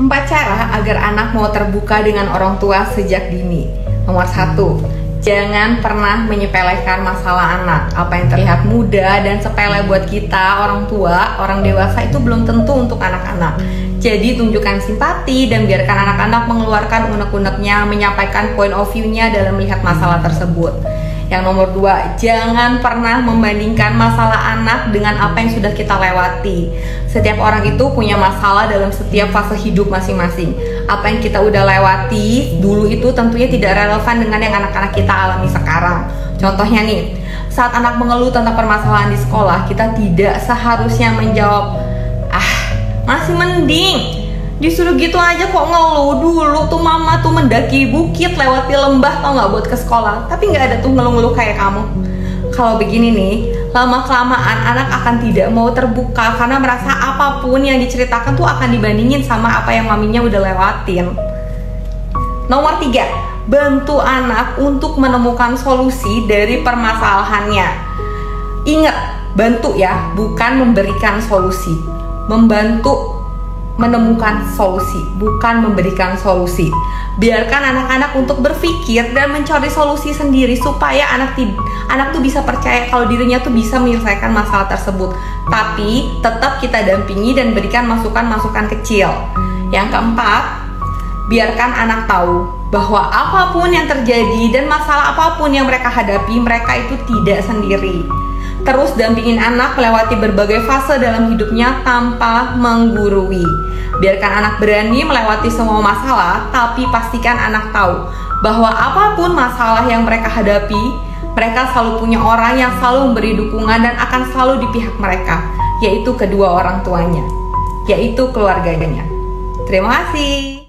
4 cara agar anak mau terbuka dengan orang tua sejak dini. Nomor 1, jangan pernah menyepelekan masalah anak. Apa yang terlihat mudah dan sepele buat kita, orang tua, orang dewasa, itu belum tentu untuk anak-anak. Jadi tunjukkan simpati dan biarkan anak-anak mengeluarkan unek-uneknya, menyampaikan point of view-nya dalam melihat masalah tersebut. Yang nomor 2, jangan pernah membandingkan masalah anak dengan apa yang sudah kita lewati. Setiap orang itu punya masalah dalam setiap fase hidup masing-masing. Apa yang kita udah lewati dulu itu tentunya tidak relevan dengan yang anak-anak kita alami sekarang. Contohnya nih, saat anak mengeluh tentang permasalahan di sekolah, kita tidak seharusnya menjawab, masih mending, disuruh gitu aja kok ngeluh. Dulu tuh mama tuh mendaki bukit, lewati lembah, tau gak, buat ke sekolah. Tapi gak ada tuh ngeluh-ngeluh kayak kamu. Kalau begini nih, lama-kelamaan anak akan tidak mau terbuka karena merasa apapun yang diceritakan tuh akan dibandingin sama apa yang maminya udah lewatin. Nomor 3, bantu anak untuk menemukan solusi dari permasalahannya. Ingat, bantu ya, bukan memberikan solusi. Membantu menemukan solusi, bukan memberikan solusi. Biarkan anak-anak untuk berpikir dan mencari solusi sendiri supaya anak tuh bisa percaya kalau dirinya tuh bisa menyelesaikan masalah tersebut. Tapi tetap kita dampingi dan berikan masukan-masukan kecil. Yang keempat, biarkan anak tahu bahwa apapun yang terjadi dan masalah apapun yang mereka hadapi, mereka itu tidak sendiri. Terus dampingin anak melewati berbagai fase dalam hidupnya tanpa menggurui. Biarkan anak berani melewati semua masalah, tapi pastikan anak tahu bahwa apapun masalah yang mereka hadapi, mereka selalu punya orang yang selalu memberi dukungan dan akan selalu di pihak mereka, yaitu kedua orang tuanya, yaitu keluarganya. Terima kasih.